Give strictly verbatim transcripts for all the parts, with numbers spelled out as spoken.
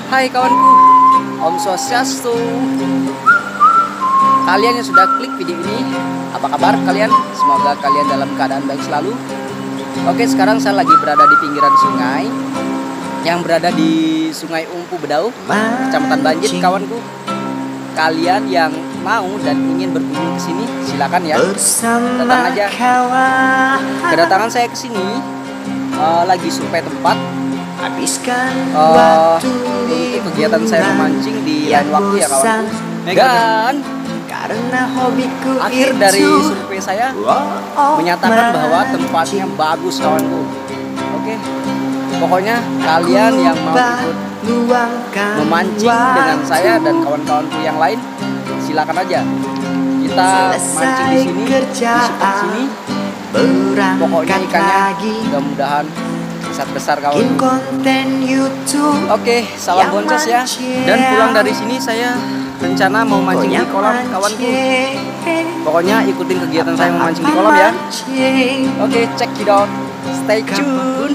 Hai kawanku, Om Swastiastu. Kalian yang sudah klik video ini, apa kabar kalian? Semoga kalian dalam keadaan baik selalu. Oke, sekarang saya lagi berada di pinggiran sungai, yang berada di Sungai Umpu Bedau, Kecamatan Banjit, kawanku. Kalian yang mau dan ingin berkunjung ke sini, silakan ya. Datang aja. Kedatangan saya ke sini uh, lagi survei tempat. Habiskan uh, waktu untuk kegiatan saya memancing di lain waktu ya kawanku. Dan karena hobiku akhir itu, dari survei saya menyatakan bahwa tempatnya bagus kawanku. Oke, pokoknya kalian yang mau ikut memancing dengan saya dan kawan-kawanku yang lain, silakan aja. Kita mancing di sini, di spot sini. Pokoknya ikannya mudah-mudahan besar-besar kawan. Oke, salam boncos ya. Dan pulang dari sini saya rencana mau mancing di kolam kawanku. Pokoknya ikutin kegiatan saya memancing di kolam ya. Oke, check it out. Stay tune.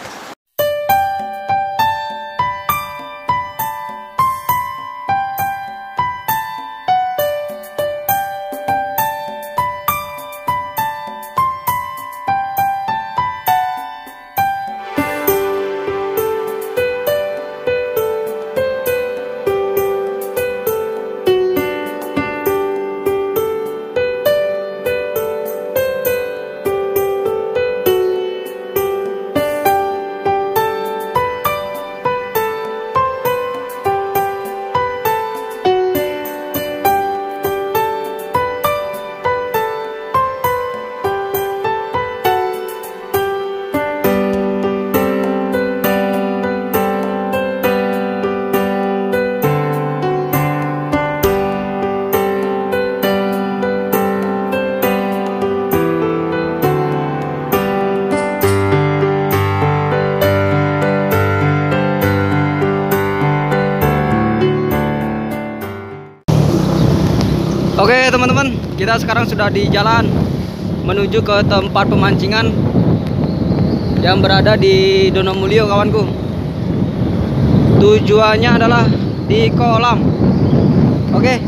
Oke teman-teman, kita sekarang sudah di jalan menuju ke tempat pemancingan yang berada di Donomulyo kawanku. Tujuannya adalah di kolam. Oke.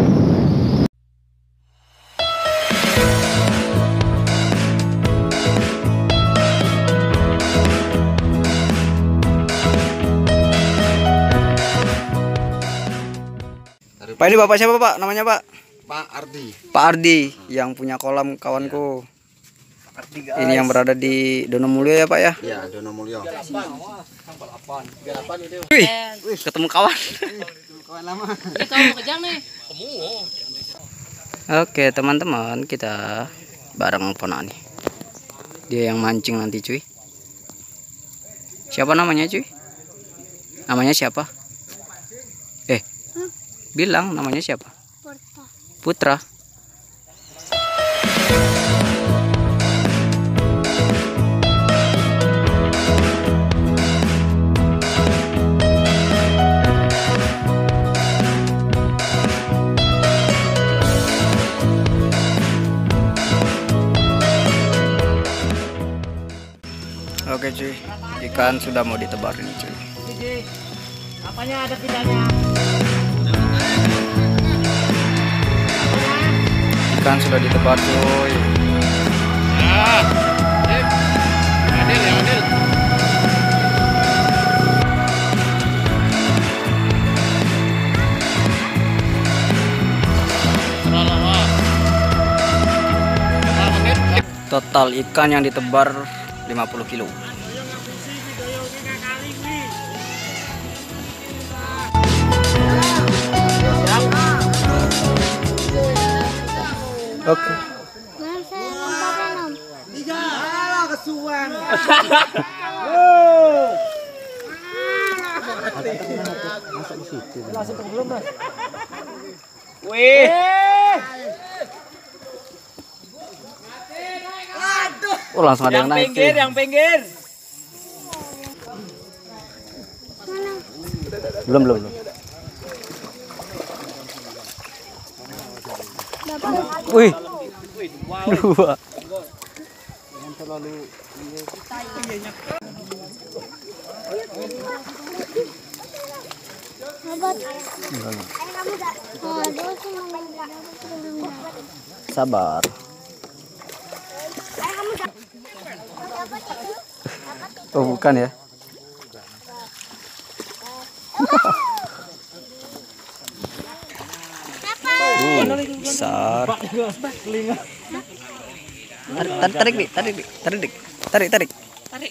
Pak, ini bapak siapa pak? Namanya pak? Pak Ardi. Pak Ardi yang punya kolam kawanku. Pak Ardi, ini yang berada di Donomulyo ya pak ya? Iya, Donomulyo. Wih, ketemu kawan. Kawan lama. Oke teman-teman, kita bareng Ponani. Dia yang mancing nanti cuy. Siapa namanya cuy? Namanya siapa? Eh, bilang namanya siapa? Putra. Oke cuy, ikan sudah mau ditebar ini cuy. Apanya ada pidanya? Ikan sudah ditebar cuy. Ah, adil ya adil. Total ikan yang ditebar lima puluh kilo. Oke. Wih. Oh, langsung ada yang, Yang naik. pinggir, Cuy. yang pinggir. Belum, belum, belum. Wih. Dua. Sabar. Oh bukan ya. Uh, besar. Tarik, tarik, dik, tarik, dik, tarik, dik, tarik, tarik, tarik.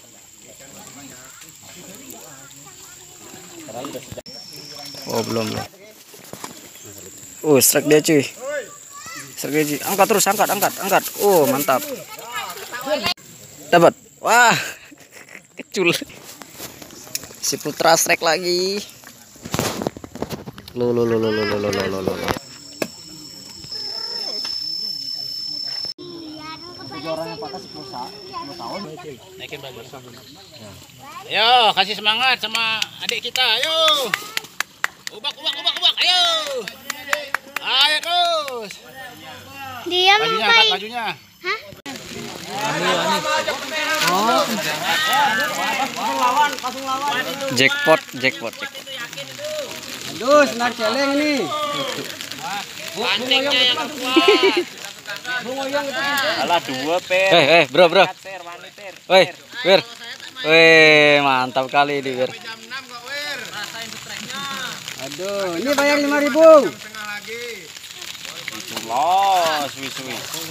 Oh belum belum. Oh strike dia cuy. Strike dia cuy. Angkat terus, angkat, angkat, angkat. Oh mantap. Dapat. Wah kecul. Si Putra strike lagi. Lo lo lo lo lo lo lo lo lo lo. Ayo, kasih semangat sama adik kita. Ayo. Ubak, ubak, ubak, ubak. Ayo. Ayo terus. Dia mau Bajunya, angkat bajunya. Hah? Jackpot, jackpot, jackpot. Aduh, senar celeng ini. Pancingnya yang kuat. Alah dua per. Eh, eh, bro, bro. Woi, Wir. Wih, mantap kali ini, Wir. Aduh, ini bayar lima ribu. Los, suwi-suwi.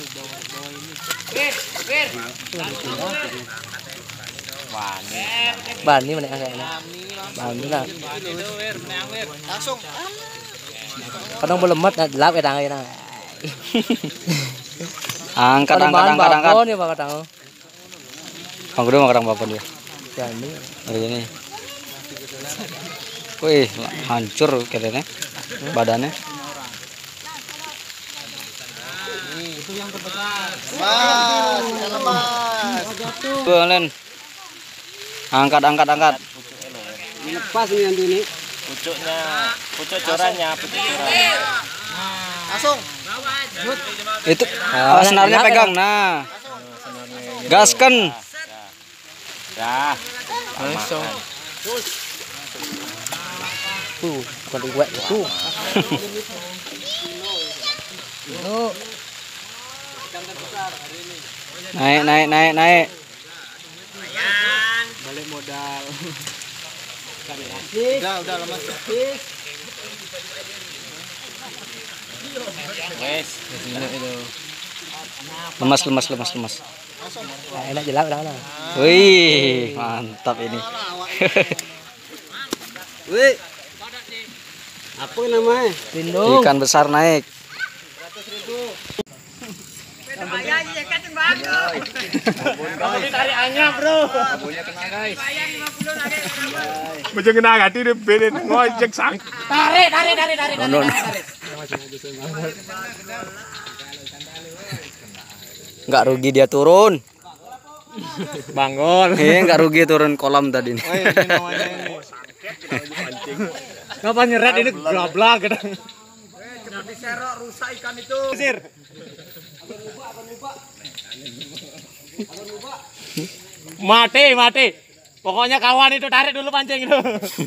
Bani mana kayaknya? Bani lah. Langsung. Kadang belum mat, lap ya tangan kita. Angkat, angkat, angkat, angkat. Oh, ini bakal tangan. Bang Gede mau kadang bapak dia. Jadi, ini. Wih, hancur kayaknya badannya. Mas, lemas. Balen. Angkat, angkat, angkat. Lepas ini yang ini. Pucuknya, pucuk jorannya, pucuk jorannya. Langsung. Itu oh, senarnya pegang. Nah. Gaskan. Ya. Tuh, bukan gue itu. Naik, naik, naik, naik. Balik modal. Udah, udah lemas. Wes. Lemas, lemas, lemas, lemas. Nah, enak jelak udah lah. Wih, mantap ini. Wih. Apa namanya? Lindung. Ikan besar naik. Kamu ditarik anyam, Bro. Sabunnya kena, guys. Bajang kena hati deh, berin ngojek sang. Tarik, tarik, tarik, tarik, tarik. Enggak rugi dia turun. Bangun. Eh, enggak rugi turun kolam tadi nih. Ngapa nyeret ini gablak gitu. Kenapa serok rusak ikan itu? Sir. Mati, mati. Pokoknya kawan itu tarik dulu pancing itu.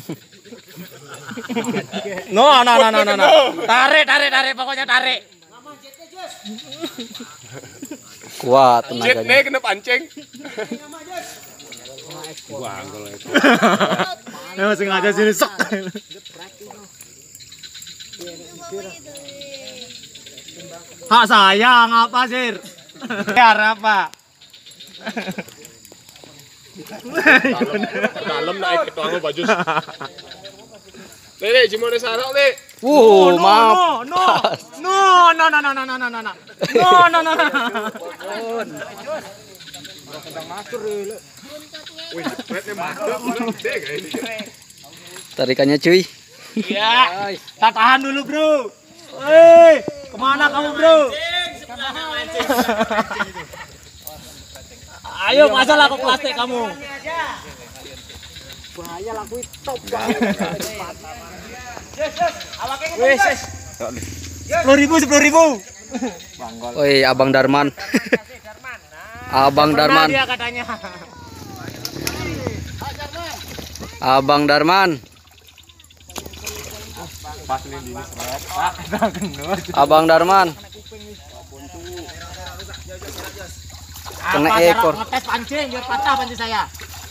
No, no, no, no, no, no. Tarik, tarik, tarik. Pokoknya tarik. Kuat tenaganya. Jet kena pancing. Wah, anggol itu. Ya sengaja sini sok. Hak sayang apa sir? Biar apa? Dalam naik ke tuang baju. Lele, cuma ada sarok le. Wuh, maaf. No, no, no, no, no, no, no, no, no, no, no, no, no, no. Tarikannya cuy. Ya, tak tahan dulu bro. Hei, kemana kamu bro? Ayo pasang laku plastik kamu. Bahaya laku top. Wes, sepuluh ribu, sepuluh ribu. Woi, Abang Darman. Abang Darman. Dia katanya. Abang Darman. Abang Darman. Kena ekor. Ngetes pancing biar patah pancing saya.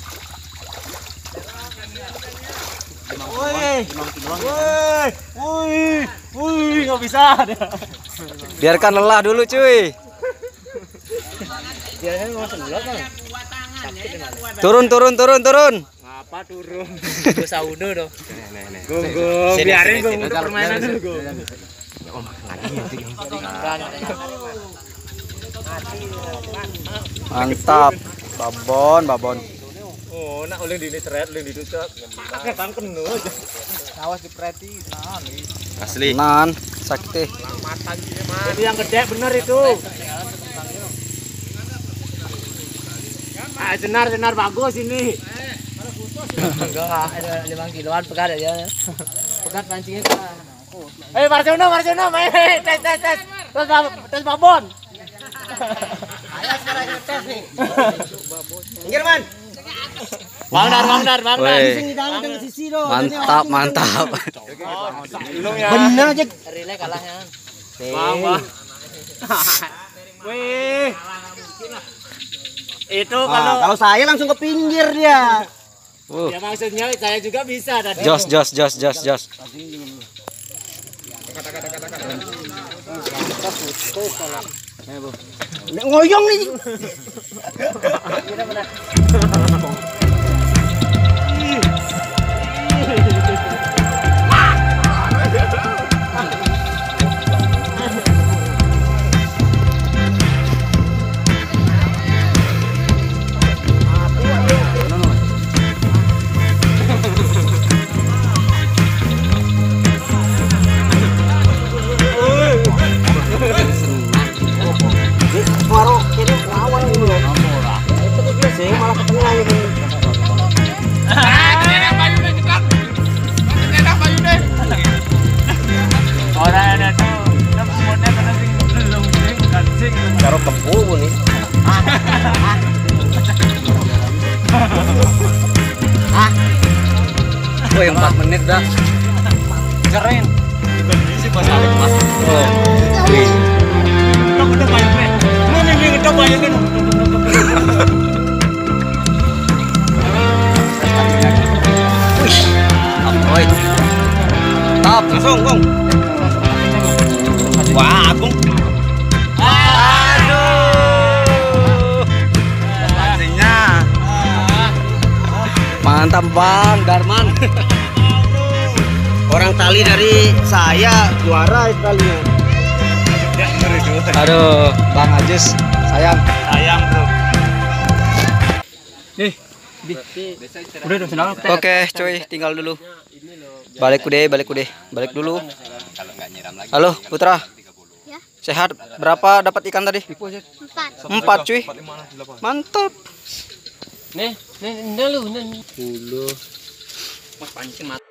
Woi, woi, woi, woi, nggak bisa. Biarkan lelah dulu cuy. Turun turun turun turun. Ngapa turun? Gue saudo dong. Gue biarin gue untuk permainan dulu. Mantap. Babon, babon. Oh, nak oleh di seret, oleh di tutup. Pakai tangken nu aja. Awas dipreti, naon Asli. Nan, sakit. Jadi yang gede bener itu. Ah, jenar-jenar bagus ini. Enggak, ada lima kiloan pegat aja. Pegat pancingnya kan. Eh, Marjono, Marjono, main tes tes tes. Tes tes babon. Ayo sekarang tes nih. Pinggir, Man. Bang Dar, Bang Dar, Bang Dar. Mantap, mantap. Bener aja. Relay kalahnya. Bang, Bang. Wih. Itu kalau Kalau saya langsung ke pinggir dia. Uh. ya maksudnya saya juga bisa. Jos, jos, jos, jos, jos. Ngoyong nih. Karo kebu nih. Woi, empat menit dah. Keren. Oh. Wih. Wih. Apoy. Tap, langsung, Bung. Wah, Bung. Mantap Bang Darman. Orang tali dari saya juara sekalinya. Aduh, Bang Ajis, sayang. Sayang, Bro. Nih. Udah dong, senang. Oke, cuy, tinggal dulu. Balik udah, balik udah, balik dulu. Halo, Putra. Ya. Sehat? Berapa dapat ikan tadi? Empat. Empat, cuy. Mantap. Nih, nih, nih lu, nih. Mas pancing mati.